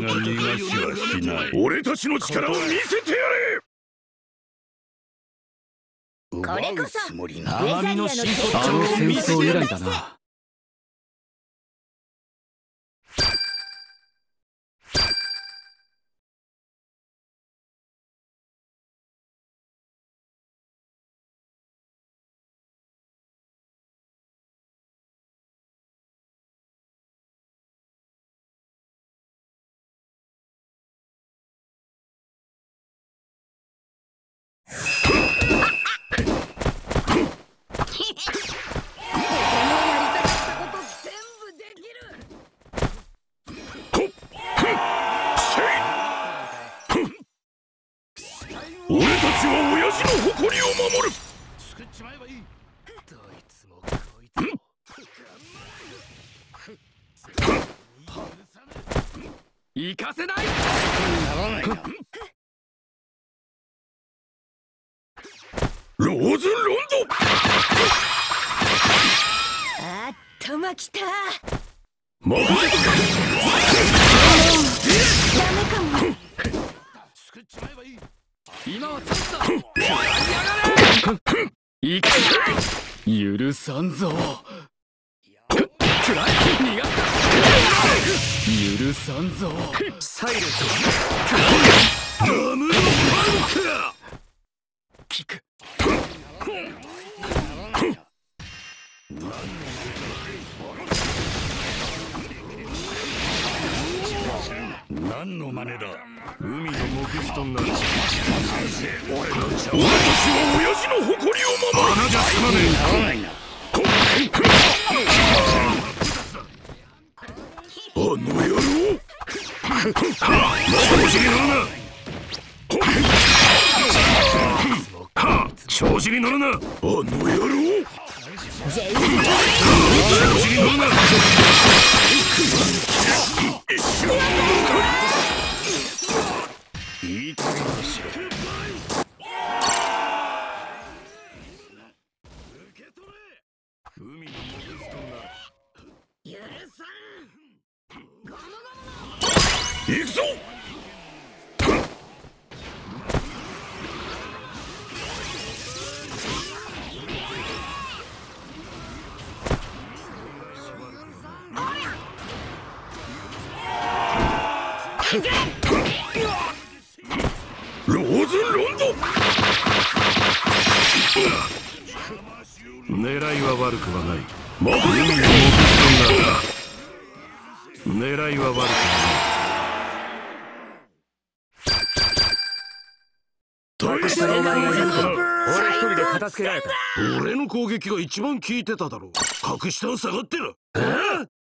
が逃がしはしない。 俺たちの力を見せてやれ。 これこそつもりな。 鏡の真骨頂を戦見せ争以来てだな。 俺たちは親父の誇りを守る。 作っちまえばいい。どいつもこいつも。行かせない。ならないな。 ローズロンド。 あっとまきた。 任せとけ。 ダメかも。 作っちまえばいい。今はチャンスだ。やがれ。行くぞ。許さんぞ。くらい逃がすか。許さんぞ。サイレント。ダムのパンク。キック。 何の真似だ。海の木ストンが。俺たちは親父の誇りを守る。穴じゃ済まねえ。ならないな。あの野郎。調子に乗るな。調子に乗るな。あの野郎。調子に乗るな。いい加減にしろ。受け取れ。海のモグストンだ。許さん。行くぞ。ローズロンド。狙いは悪くはない。海のモグストンだ。狙いは悪くはない。大したお前がいるから俺一人で片付けられた。俺の攻撃が一番効いてただろう。格下を下がってる。